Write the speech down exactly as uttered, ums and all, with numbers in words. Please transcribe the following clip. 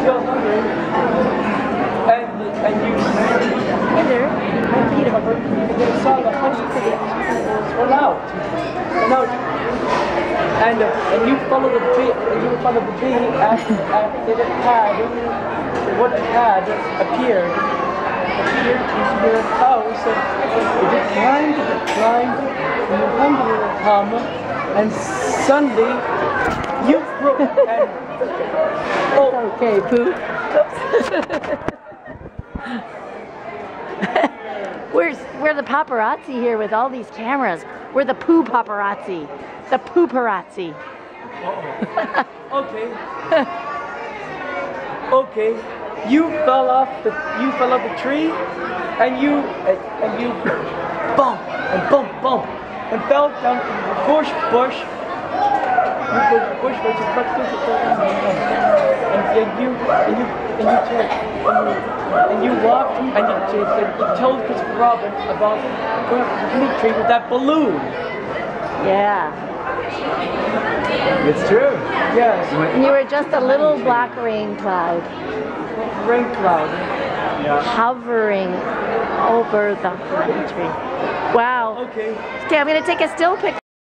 feel hungry, and and you Hey there. peanut butter, and you saw the honey run out, run out, and uh, and you follow the bee, and you follow the bee, and, and it had what it had appeared, appeared into your house, and it climbed, it climbed, and you hummed it hum, and suddenly you broke and oh. Okay, Pooh. Where's we're the paparazzi here with all these cameras. We're the Pooh paparazzi. The Pooh paparazzi. Uh-oh. Okay. Okay. You fell off the you fell off the tree, and you and, and you bump and bump bump and fell down the bush bush. You go to the bush bush and fell through the and, and you and you and you told and you, and you walked and you, you told Christopher Robin about going up the honey tree with that balloon. Yeah. It's true. Yes. And you were just a little black rain cloud. Rain cloud. Yeah. Hovering over the honey tree. Wow. Okay. Okay, I'm going to take a still picture.